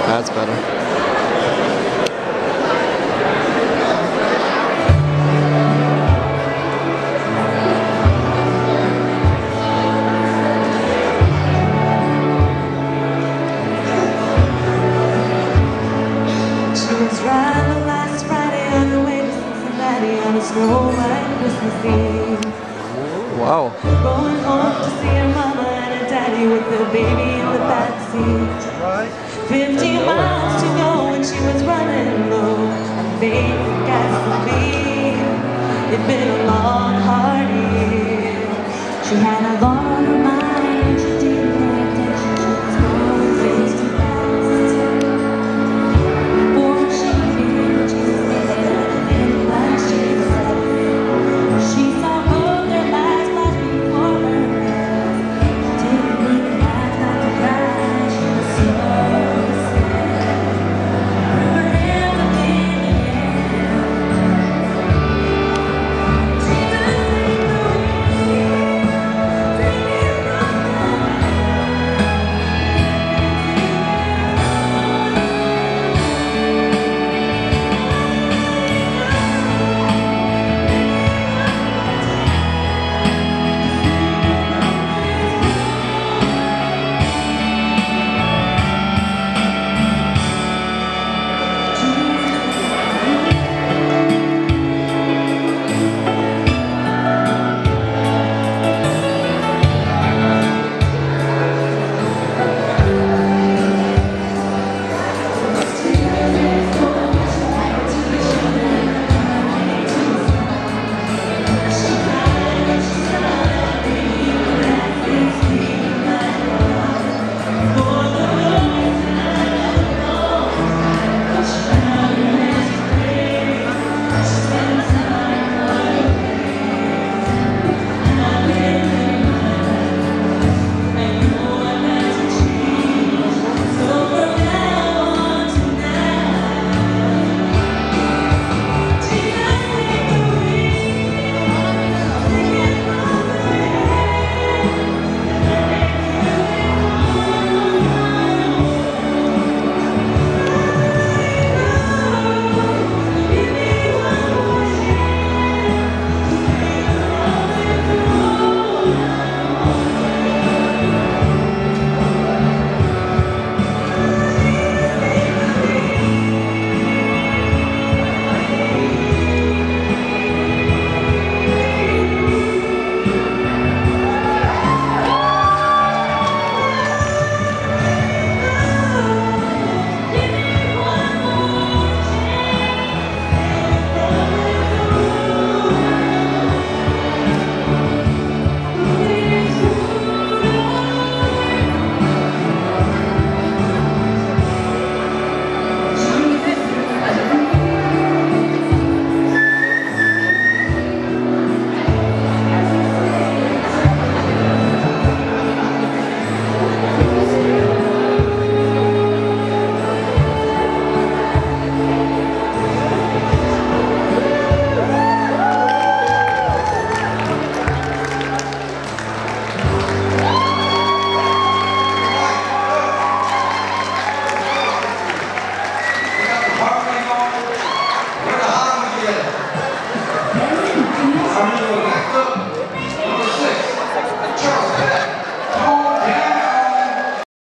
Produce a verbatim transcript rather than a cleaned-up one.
That's better. She was riding last Friday on the way to Cincinnati on a snow white Christmas Eve. Wow. Going home to see her mama and her daddy with their baby in the backseat. Fifteen miles to go when she was running low on faith and gasoline. It'd been a long, hard year. She had a lot on her mind.